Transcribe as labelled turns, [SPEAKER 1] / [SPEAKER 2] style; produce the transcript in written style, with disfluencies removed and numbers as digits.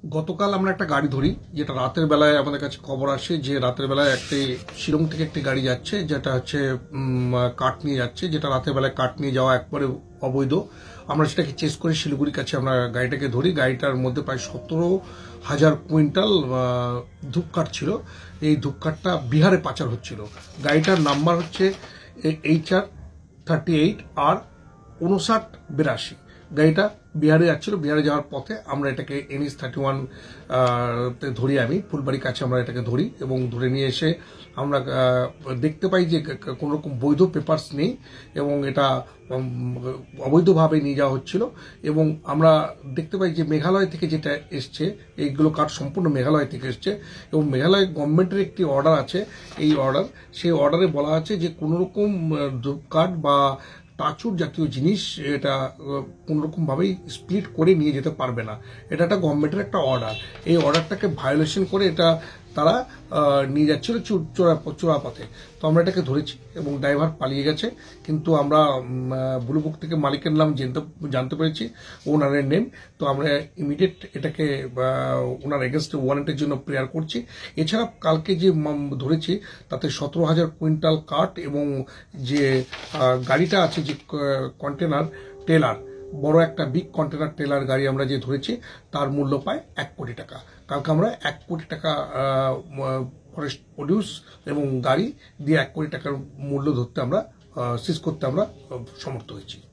[SPEAKER 1] গতকাল আমরা একটা গাড়ি ধরি, যেটা রাতের বেলায় আমাদের কাছে খবর আসে যে রাতের বেলায় একটি শিলং থেকে একটি গাড়ি যাচ্ছে, যেটা হচ্ছে কাঠ নিয়ে যাচ্ছে, যেটা রাতের বেলায় কাঠ নিয়ে যাওয়া একবারে অবৈধ। আমরা সেটাকে চেস করে শিলিগুড়ির কাছে আমরা গাড়িটাকে ধরি। গাড়িটার মধ্যে প্রায় 17,000 কুইন্টাল ধূপকাঠ ছিল। এই ধূপকাঠটা বিহারে পাচার হচ্ছিল। গাড়িটার নাম্বার হচ্ছে HR38R 5982। গাড়িটা বিহারে যাচ্ছিল। বিহারে যাওয়ার পথে আমরা এটাকে NH31 তে ধরি। আমি ফুলবাড়ির কাছে আমরা এটাকে ধরি এবং ধরে নিয়ে এসে আমরা দেখতে পাই যে কোনো রকম বৈধ পেপারস নেই এবং এটা অবৈধভাবে নিয়ে যাওয়া হচ্ছিল। এবং আমরা দেখতে পাই যে মেঘালয় থেকে যেটা এসছে, এইগুলো কাঠ সম্পূর্ণ মেঘালয় থেকে এসছে এবং মেঘালয় গভর্নমেন্টের একটি অর্ডার আছে। এই অর্ডার, সেই অর্ডারে বলা আছে যে কোনো রকম ধূপকাঠ বা টাচুর জাতীয় জিনিস এটা কোনোরকম ভাবেই স্প্লিট করে নিয়ে যেতে পারবে না। এটা একটা গভর্নমেন্টের একটা অর্ডার। এই অর্ডারটাকে ভায়োলেশন করে এটা তারা নিয়ে যাচ্ছিল চোরাপথে। তো আমরা এটাকে ধরেছি এবং ড্রাইভার পালিয়ে গেছে। কিন্তু আমরা ব্লু বুক থেকে মালিকের নাম জানতে পেরেছি, ওনারের নেম। তো আমরা ইমিডিয়েট এটাকে ওনার এগেনস্টে ওয়ারেন্টের জন্য প্রেয়ার করছি। এছাড়া কালকে যে ধরেছি তাতে 17,000 কুইন্টাল কাঠ এবং যে গাড়িটা আছে, যে কন্টেনার ট্রেলার, বড় একটা বিগ কন্টেনার ট্রেলার গাড়ি আমরা যে ধরেছি, তার মূল্য পায় 1 কোটি টাকা। কালকে আমরা 1 কোটি টাকা ফরেস্ট প্রডিউস এবং গাড়ি দিয়ে 1 কোটি টাকার মূল্য ধরতে আমরা সিজ করতে আমরা সমর্থ হয়েছি।